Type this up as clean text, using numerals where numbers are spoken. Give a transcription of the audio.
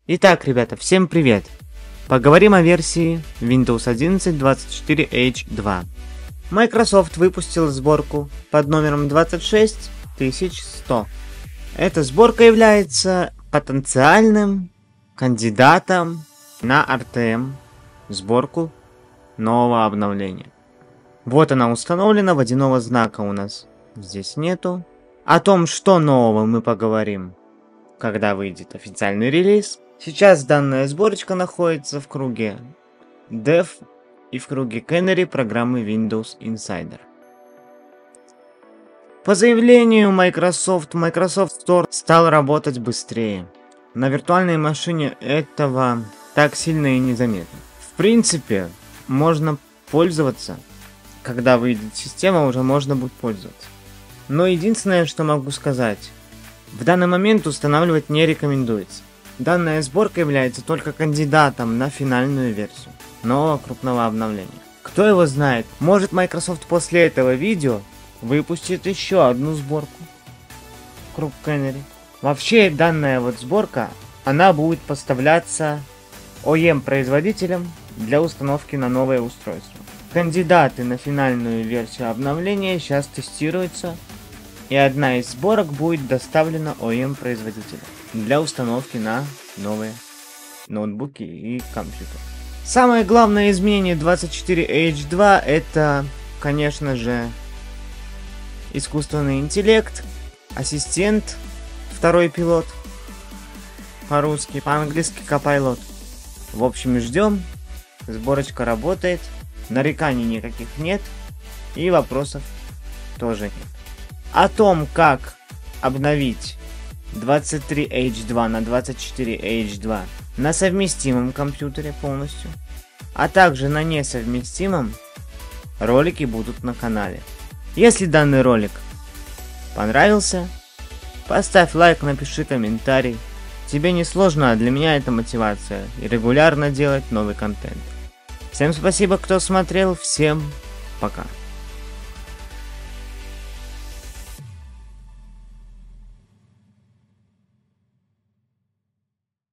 Итак, ребята, всем привет! Поговорим о версии Windows 11 24H2. Microsoft выпустил сборку под номером 26100. Эта сборка является потенциальным кандидатом на RTM сборку нового обновления. Вот она установлена, водяного знака у нас здесь нету. О том, что нового, мы поговорим, когда выйдет официальный релиз. Сейчас данная сборочка находится в круге Dev и в круге Canary программы Windows Insider. По заявлению Microsoft Store стал работать быстрее. На виртуальной машине этого так сильно и незаметно. В принципе, можно пользоваться, когда выйдет система, уже можно будет пользоваться. Но единственное, что могу сказать, в данный момент устанавливать не рекомендуется. Данная сборка является только кандидатом на финальную версию нового крупного обновления. Кто его знает, может Microsoft после этого видео выпустит еще одну сборку в круг Canary. Вообще данная вот сборка, она будет поставляться OEM производителем для установки на новое устройство. Кандидаты на финальную версию обновления сейчас тестируются, и одна из сборок будет доставлена OEM производителю для установки на новые ноутбуки и компьютеры. Самое главное изменение 24H2 это, конечно же, искусственный интеллект, ассистент, второй пилот, по-русски, по-английски Copilot. В общем, ждем, сборочка работает, нареканий никаких нет и вопросов тоже нет. О том, как обновить 23H2 на 24H2 на совместимом компьютере полностью, а также на несовместимом, ролики будут на канале. Если данный ролик понравился, поставь лайк, напиши комментарий. Тебе не сложно, а для меня это мотивация и регулярно делать новый контент. Всем спасибо, кто смотрел, всем пока.